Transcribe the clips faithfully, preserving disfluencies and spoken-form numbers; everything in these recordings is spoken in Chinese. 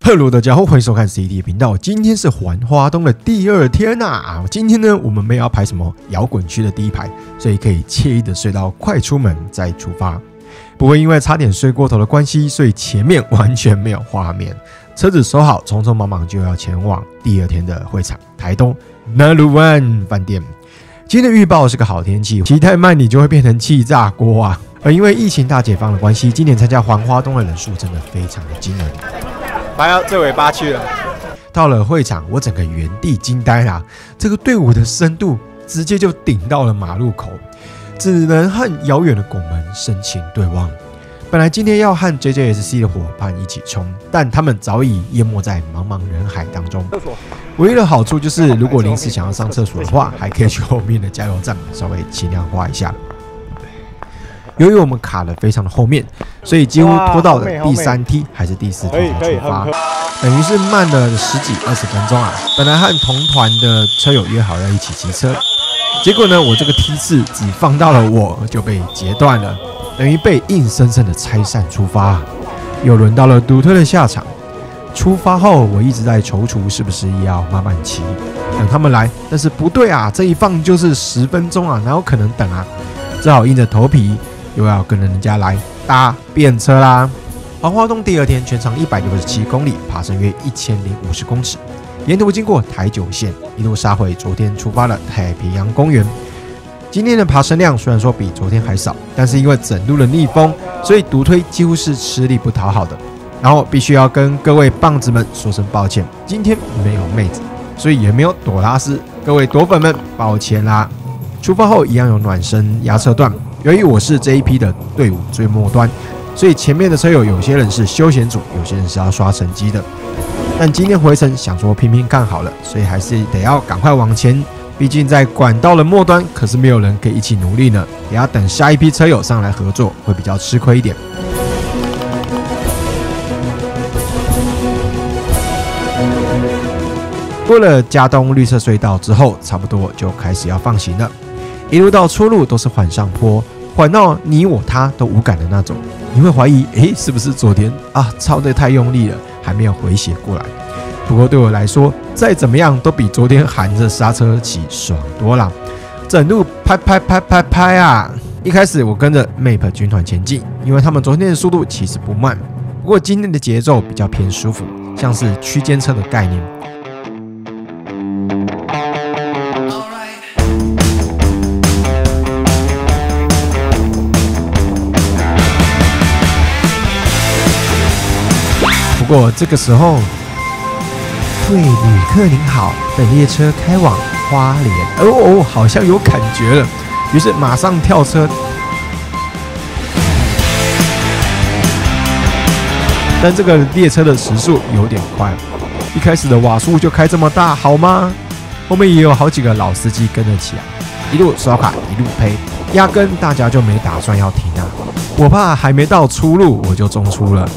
Hello， 大家好，欢迎收看 C D 频道。今天是环花东的第二天呐、啊。今天呢，我们没有要排什么摇滚区的第一排，所以可以惬意的睡到快出门再出发。不会因为差点睡过头的关系，所以前面完全没有画面。车子收好，匆匆忙忙就要前往第二天的会场台东 Naluwan 饭店。今天的预报是个好天气，骑太慢你就会变成气炸锅啊！而因为疫情大解放的关系，今年参加环花东的人数真的非常的惊人。 排到最尾巴去了。 到了会场，我整个原地惊呆啦！这个队伍的深度直接就顶到了马路口，只能和遥远的拱门深情对望。本来今天要和 J J S C 的伙伴一起冲，但他们早已淹没在茫茫人海当中。唯一的好处就是，如果临时想要上厕所的话，还可以去后面的加油站稍微轻量化一下。由于我们卡得非常的后面，所以几乎拖到了第三梯还是第四梯才出发，等于是慢了十几二十分钟啊！本来和同团的车友约好要一起骑车，结果呢，我这个梯次只放到了我就被截断了，等于被硬生生的拆散出发。又轮到了独推的下场。出发后，我一直在踌躇是不是要慢慢骑，等他们来，但是不对啊，这一放就是十分钟啊，哪有可能等啊？只好硬着头皮。又要跟着人家来搭便车啦！环花东第二天全长一百六十七公里，爬升约一千零五十公尺，沿途经过台九线，一路杀回昨天出发的太平洋公园。今天的爬升量虽然说比昨天还少，但是因为整路的逆风，所以独推几乎是吃力不讨好的。然后必须要跟各位棒子们说声抱歉，今天没有妹子，所以也没有朵拉斯，各位朵粉们抱歉啦！出发后一样有暖身压车段。由于我是这一批的队伍最末端，所以前面的车友有些人是休闲组，有些人是要刷成绩的。但今天回程想说拼拼看好了，所以还是得要赶快往前。毕竟在管道的末端，可是没有人可以一起努力呢，也要等下一批车友上来合作，会比较吃亏一点。过了嘉东绿色隧道之后，差不多就开始要放行了。一路到出路都是缓上坡，缓到你我他都无感的那种。你会怀疑，诶，是不是昨天啊超得太用力了，还没有回血过来？不过对我来说，再怎么样都比昨天含着刹车骑爽多了。整路拍拍拍拍拍啊！一开始我跟着 Map 军团前进，因为他们昨天的速度其实不慢，不过今天的节奏比较偏舒服，像是区间车的概念。不过这个时候，各位旅客您好，本列车开往花莲。哦哦，好像有感觉了，于是马上跳车。但这个列车的时速有点快，一开始的瓦数就开这么大，好吗？后面也有好几个老司机跟了起来，一路刷卡一路呸，压根大家就没打算要停啊！我怕还没到出路我就中出了。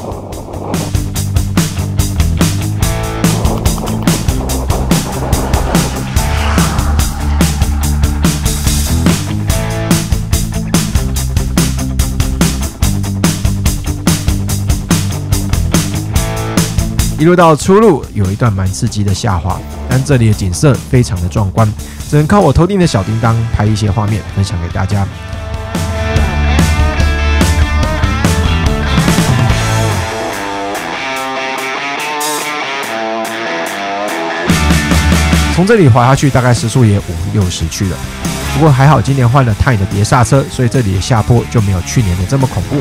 一路到出路，有一段蛮刺激的下滑，但这里的景色非常的壮观，只能靠我头顶的小叮当拍一些画面分享给大家。从这里滑下去，大概时速也五六十去了。不过还好，今年换了泰的碟刹车，所以这里的下坡就没有去年的这么恐怖。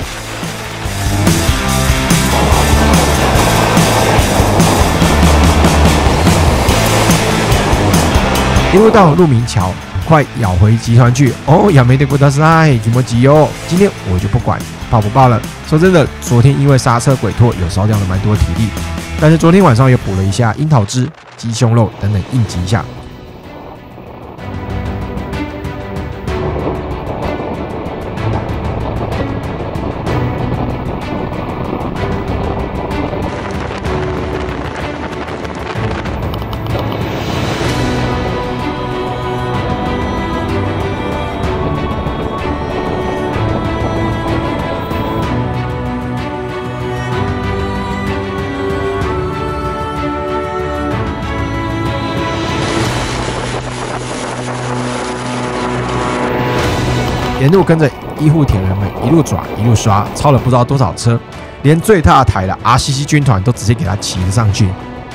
一路到鹿鸣桥，快咬回集团去哦！亚美德古达塞，怎么急哦？今天我就不管爆不爆了。说真的，昨天因为刹车鬼拓有烧掉了蛮多体力，但是昨天晚上又补了一下樱桃汁、鸡胸肉等等应急一下。 沿路跟着医护铁人们一路抓一路刷，超了不知道多少车，连最大台的 R C C 军团都直接给他骑了上去。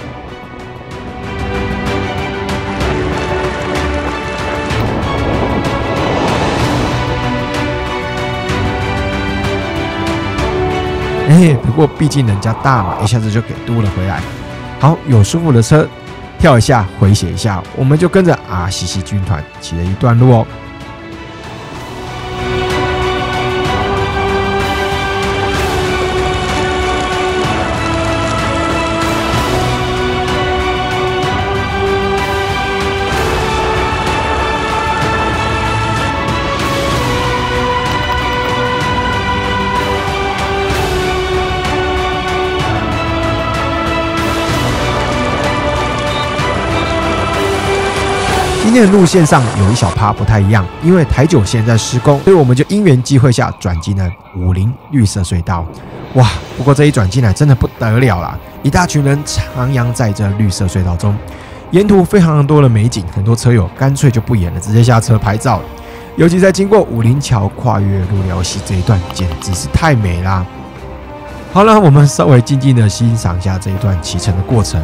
哎，不过毕竟人家大嘛，一下子就给嘟了回来。好，有舒服的车，跳一下，回血一下，我们就跟着 R C C 军团骑了一段路哦。今天的路线上有一小趴不太一样，因为台九线在施工，所以我们就因缘际会下转进了武陵绿色隧道。哇！不过这一转进来真的不得了啦，一大群人徜徉在这绿色隧道中，沿途非常多的美景，很多车友干脆就不演了，直接下车拍照。尤其在经过武陵桥跨越路寮溪这一段，简直是太美啦！好了，我们稍微静静的欣赏一下这一段骑乘的过程。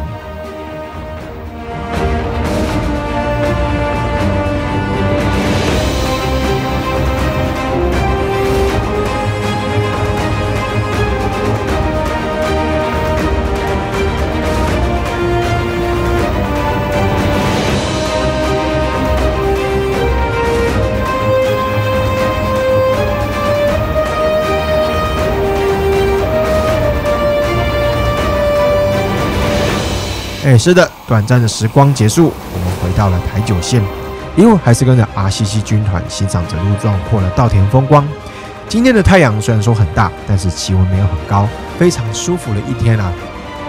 哎，是的，短暂的时光结束，我们回到了台九线，一路还是跟着 R C C 军团欣赏着路壮阔的稻田风光。今天的太阳虽然说很大，但是气温没有很高，非常舒服的一天啊。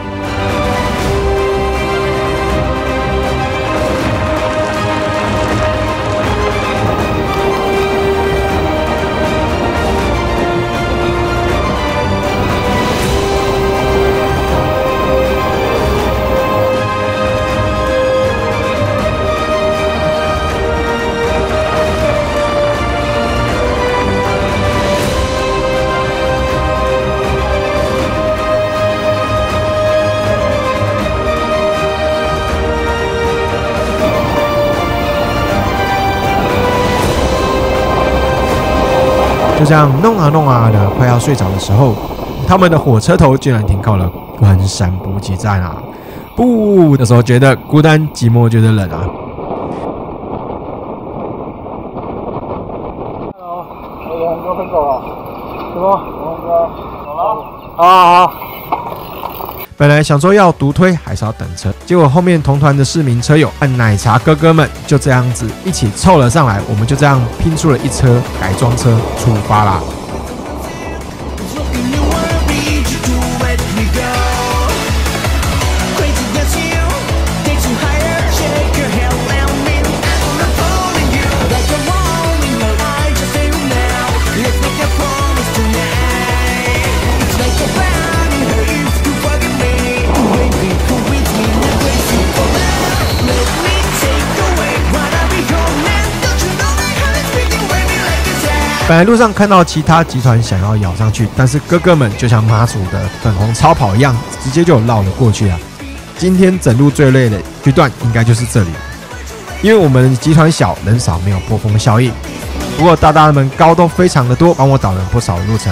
就这样弄啊弄啊的，快要睡着的时候，他们的火车头竟然停靠了关山补给站啊！不，那时候觉得孤单寂寞，觉得冷啊。 我红哥分手了，什么？红哥走了？啊好。 本来想说要独推还是要等车，结果后面同团的市民车友和奶茶哥哥们就这样子一起凑了上来，我们就这样拼出了一车改装车出发啦。本来路上看到其他集团想要咬上去，但是哥哥们就像马祖的粉红超跑一样，直接就绕了过去啊！今天整路最累的区段应该就是这里，因为我们集团小人少，没有波峰效应。不过大大们高都非常的多，帮我导了不少路程。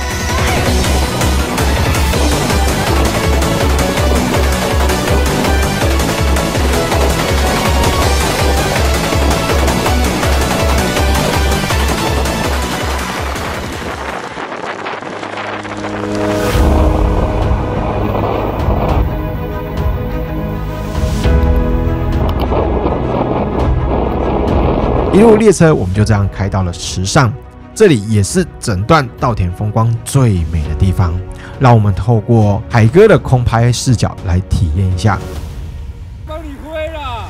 一路列车，我们就这样开到了池上，这里也是整段稻田风光最美的地方。让我们透过海哥的空拍视角来体验一下。 帮你挥了。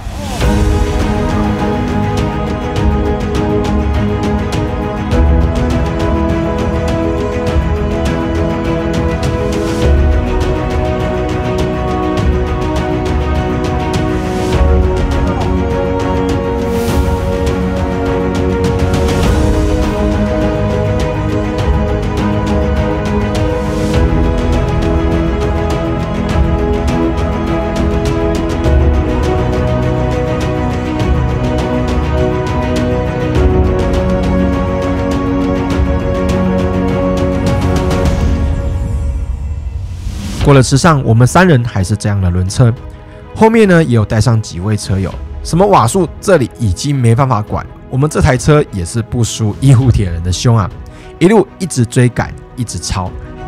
过了池上，我们三人还是这样的轮车，后面呢也有带上几位车友。什么瓦数这里已经没办法管，我们这台车也是不输医护铁人的凶啊，一路一直追赶，一直超。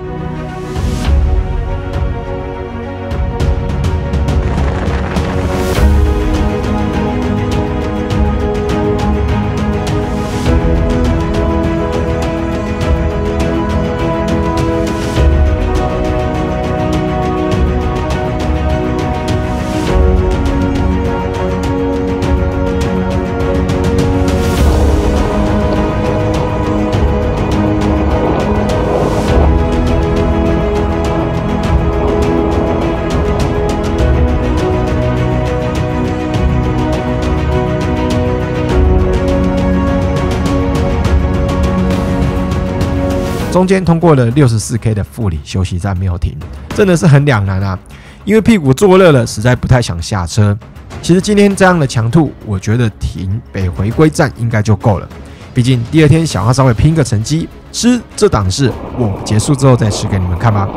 中间通过了 六十四K 的富里休息站没有停，真的是很两难啊！因为屁股坐热了，实在不太想下车。其实今天这样的强度，我觉得停北回归站应该就够了。毕竟第二天想要稍微拼个成绩，吃这档事，我结束之后再吃给你们看吧。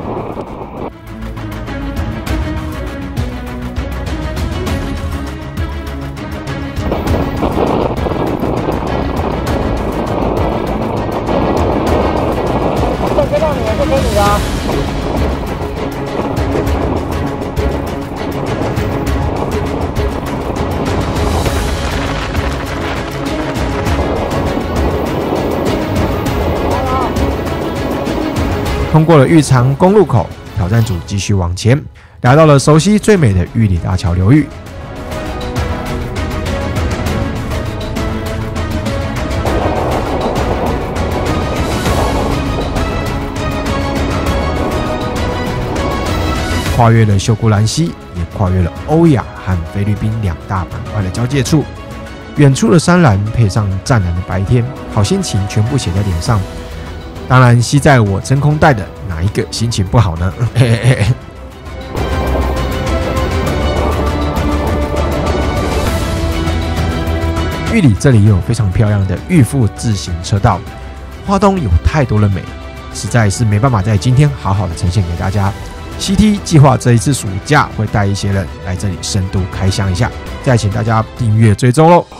通过了玉长公路口，挑战组继续往前，来到了熟悉最美的玉里大桥流域。跨越了秀姑兰溪，也跨越了欧亚和菲律宾两大板块的交界处。远处的山岚配上湛蓝的白天，好心情全部写在脸上。当然，吸在我真空袋的哪一个心情不好呢？嘿嘿嘿。玉里这里也有非常漂亮的玉富自行车道，花东有太多的美，实在是没办法在今天好好的呈现给大家。C T 计划这一次暑假会带一些人来这里深度开箱一下，再请大家订阅追踪喽。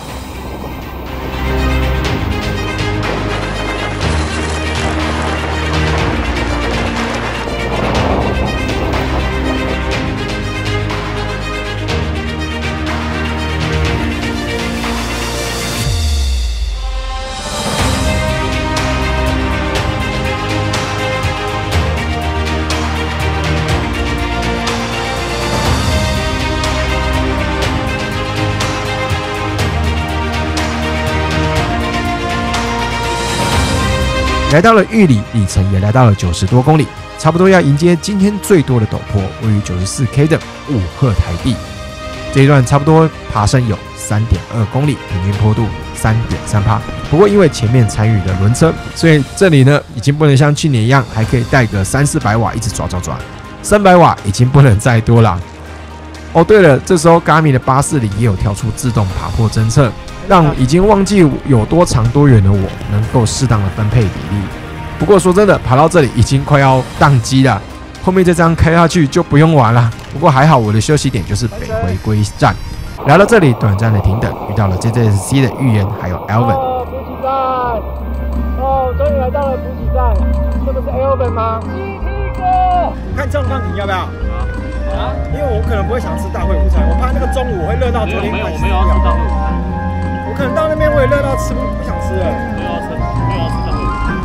来到了玉里，里程也来到了九十多公里，差不多要迎接今天最多的陡坡，位于九十四 K 的五鹤台地。这一段差不多爬升有 三点二公里，平均坡度 三点三趴。不过因为前面参与的轮车，所以这里呢已经不能像去年一样，还可以带个三四百瓦一直抓抓抓，三百瓦已经不能再多了。哦，对了，这时候 Garmin 的八四零也有跳出自动爬坡侦测，让已经忘记有多长多远的我能够适当的分配比例。不过说真的，爬到这里已经快要宕机了，后面再这样开下去就不用玩了。不过还好，我的休息点就是北回归站。来到这里，短暂的停等，遇到了 J J S C 的预言还有 Alvin。 哦，补给站，哦，终于来到了补给站，这不是 Alvin 吗？集体哥，看状况停要不要？啊，因为我可能不会想吃大会午餐，我怕那个中午会热到昨天快死掉。没有，我没有要吃大会午餐。我可能到那边我也热到吃不不想吃了。没有要吃，没有要吃大会午餐。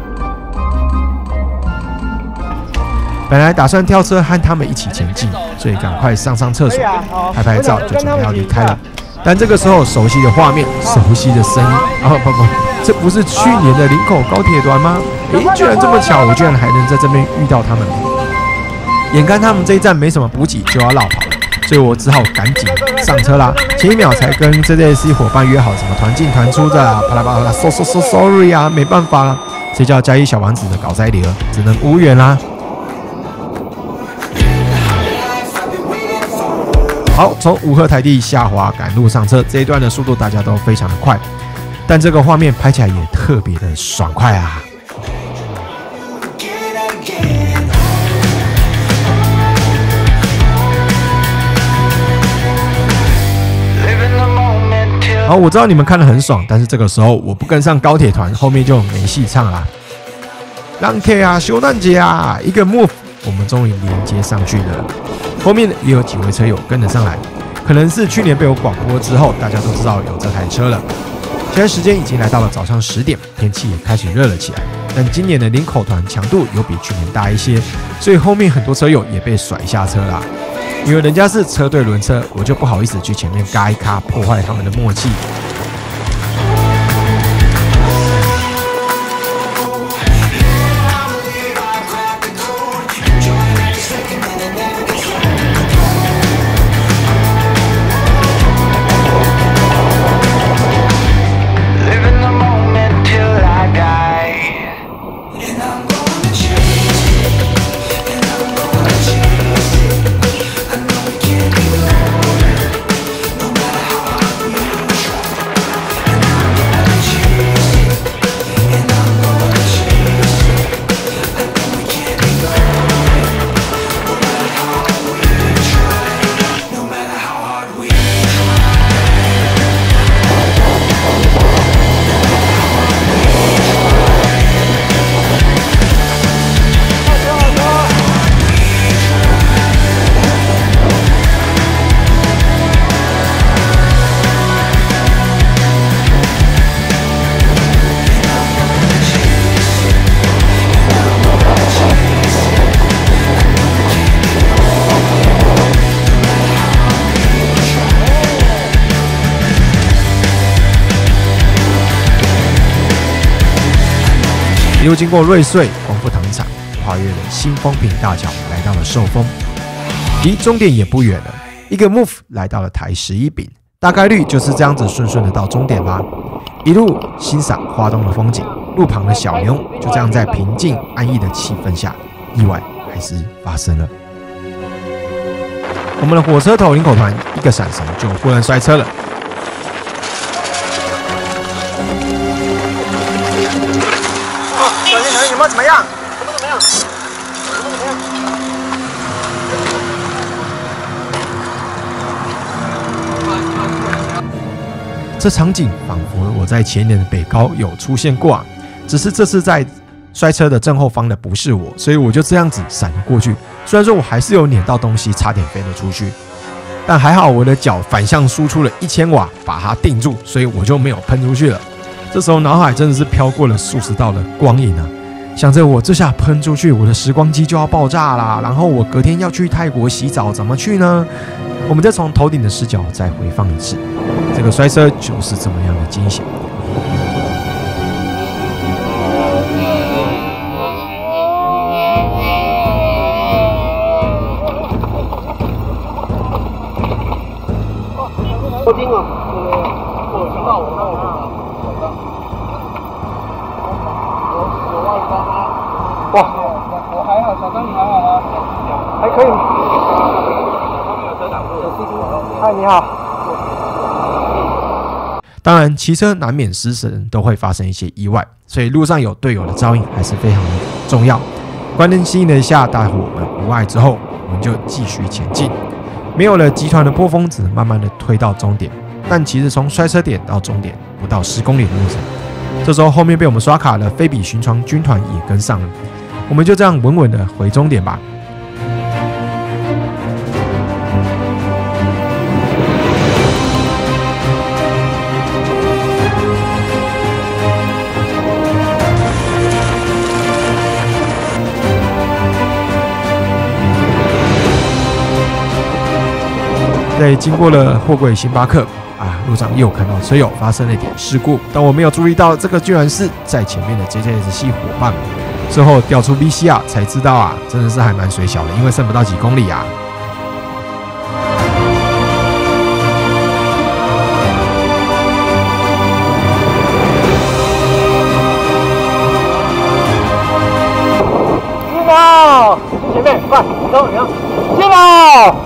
本来打算跳车和他们一起前进，所以赶快上上厕所，拍拍照就准备要离开了。但这个时候，熟悉的画面，熟悉的声音，啊不不，这不是去年的林口高铁团吗？诶，居然这么巧，我居然还能在这边遇到他们。眼看他们这一站没什么补给，就要绕跑了，所以我只好赶紧上车啦。前一秒才跟 J J S C 伙伴约好什么团进团出的啦，啪啦啪啦 ，so so so sorry 啊，没办法啦，谁叫加一小王子的搞塞里尔，只能无缘啦。好，从五鹤台地下滑赶路上车这一段的速度大家都非常的快，但这个画面拍起来也特别的爽快啊！ 好，我知道你们看得很爽，但是这个时候我不跟上高铁团，后面就没戏唱啦。让 K 啊，修蛋姐啊，一个 move， 我们终于连接上去了。后面也有几位车友跟了上来，可能是去年被我广播之后，大家都知道有这台车了。现在时间已经来到了早上十点，天气也开始热了起来。但今年的林口团强度有比去年大一些，所以后面很多车友也被甩下车啦。因为人家是车队轮车，我就不好意思去前面嘎一卡，破坏他们的默契。一路经过瑞穗、光复糖厂，跨越了新丰平大桥，来到了寿丰，离终点也不远了。一个 move 来到了台十一饼，大概率就是这样子顺顺的到终点啦。一路欣赏花东的风景，路旁的小牛就这样在平静安逸的气氛下，意外还是发生了。我们的火车头林口团一个闪神就忽然摔车了。 小心小心，有没有怎么样？有没有怎么样？有没有怎么样？ 这场景仿佛我在前年的北高有出现过啊，只是这次在摔车的正后方的不是我，所以我就这样子闪了过去。虽然说我还是有碾到东西，差点飞了出去，但还好我的脚反向输出了一千瓦，把它定住，所以我就没有喷出去了。这时候脑海真的是飘过了数十道的光影啊，想着我这下喷出去，我的时光机就要爆炸啦，然后我隔天要去泰国洗澡，怎么去呢？我们再从头顶的视角再回放一次，这个摔车就是这么样的惊险。 多金啊！我知道，我知道，我知道。哇，我还好，小张你还好吗？还可以。嗨，你好。 当然，骑车难免失神，都会发生一些意外，所以路上有队友的照应还是非常的重要。关心了一下大伙们无碍之后，我们就继续前进。没有了集团的波峰，只能慢慢的推到终点。但其实从摔车点到终点不到十公里的路程，这时候后面被我们刷卡的非比寻常军团也跟上了。我们就这样稳稳的回终点吧。在经过了货柜星巴克啊，路上又看到车友发生了一点事故，但我没有注意到这个居然是在前面的 J J S 系伙伴。之后调出 V C R 才知道啊，真的是还蛮水小的，因为剩不到几公里啊。 进了，前面快走，你看，进了。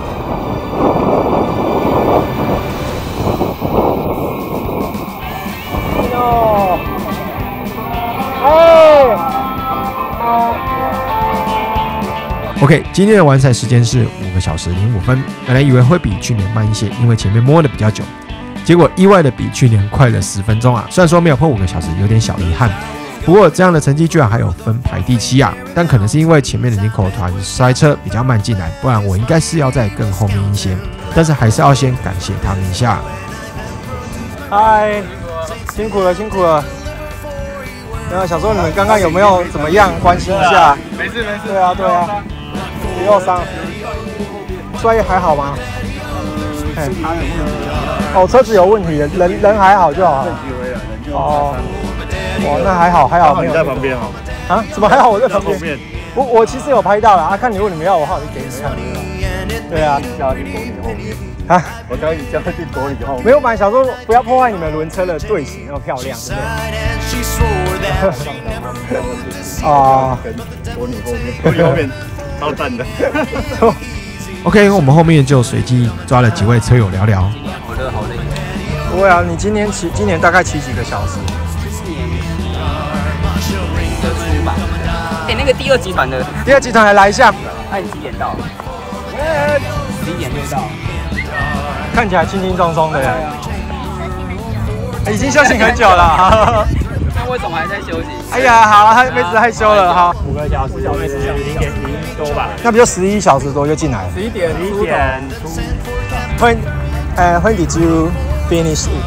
OK， 今天的完赛时间是五个小时零五分。本来以为会比去年慢一些，因为前面摸的比较久。 结果意外的比去年快了十分钟啊！虽然说没有破五个小时，有点小遗憾。不过这样的成绩居然还有分排第七啊！但可能是因为前面的 Nico 团摔车比较慢进来，不然我应该是要在更后面一些。但是还是要先感谢他们一下。 嗨，辛苦了，辛苦了。然后想说你们刚刚有没有怎么样？关心一下。 没事没事。 对啊对啊。不要伤。摔还好吗？哎，哦，车子有问题，人人还好就好。哦。哇，那还好，还好没有。 你在旁边哦。 啊？怎么还好？我在旁边。我我其实有拍到了啊，看你问你们要我话，我就给你看。对啊。 叫你躲你后面。 啊！ 我刚刚你叫去躲你后面。 没有，本来想说不要破坏你们轮车的队形那么漂亮，对不对？啊！ 躲你后面，躲你后面，超赞的。 OK， 我们后面就随机抓了几位车友聊聊。 好热好累。 不会啊，你今年骑，今年大概骑几个小时？ 哎，那个第二集团的， 第二集团来来一下。 哎，你几点到？十一点就到。 看起来轻轻松松的耶。已经休息很久了。 那为什么还在休息？ 哎呀，好了，他妹子害羞了哈。 五个小时，小妹是零点零多吧？ 那不就十一小时多就进来了？ 十一点，十一点出。 When, 呃 When did you finish it?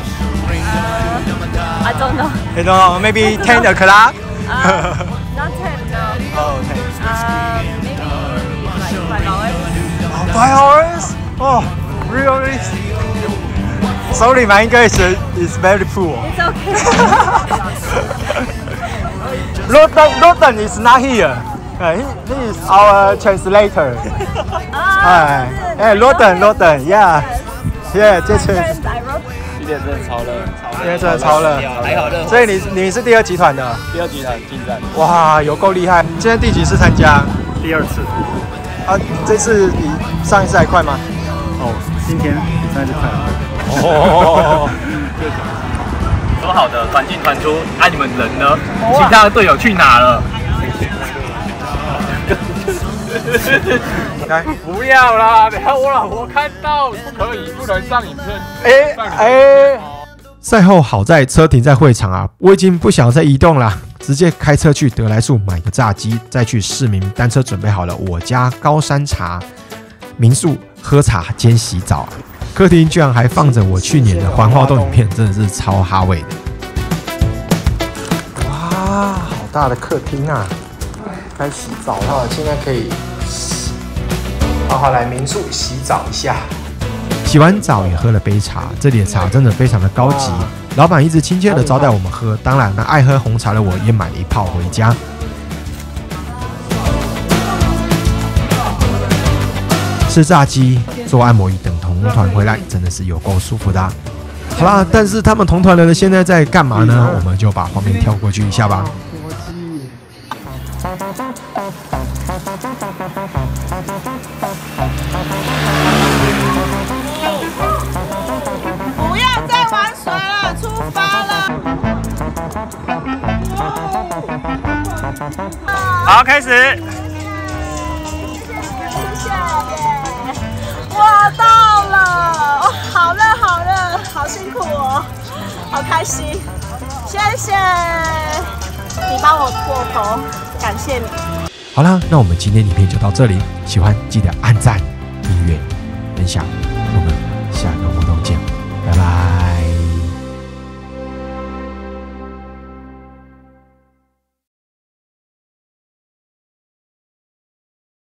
I don't know. I don't know. Maybe ten o'clock. Uh, not ten, no. Oh, okay. Uh, maybe like five hours. Oh, five hours? Oh, really? Sorry, my English is very poor. It's okay. Roden, Roden is not here. Uh, he, he is our translator. Ah, uh, hey, Roden, Roden, yeah. Yeah, 这次。 今天真的超热， 今天真的超热， 还好热。 所以你你是第二集团的？ 第二集团进站。 哇，有够厉害！今天第几次参加？ 第二次。 啊，这次比上一次还快吗？ 哦，今天比上一次快了。 哦。 说好的团进团出，啊你们人呢？其他的队友去哪了？ 来， 不要啦！等下我老婆看到，不可以，不能上影片。 哎哎， 赛后好在车停在会场啊，我已经不想再移动啦，直接开车去得来速买个炸鸡，再去市民单车准备好了我家高山茶民宿喝茶兼洗澡啊。客厅居然还放着我去年的环花洞影片，真的是超哈味的。 哇，好大的客厅啊！该洗澡了，现在可以好好来民宿洗澡一下。 洗完澡也喝了杯茶，这里的茶真的非常的高级，老板一直亲切的招待我们喝。当然，那爱喝红茶的我也买了一泡回家。吃炸鸡、做按摩椅等同团回来，真的是有够舒服的啊。好啦，但是他们同团的人现在在干嘛呢？我们就把画面跳过去一下吧。 不要再玩水了，出发了。 好，开始。 谢谢耶！我到了，哦，好热好热，好辛苦哦，好开心，谢谢你帮我破口，感谢你。 好啦，那我们今天影片就到这里，喜欢记得按赞、订阅、分享。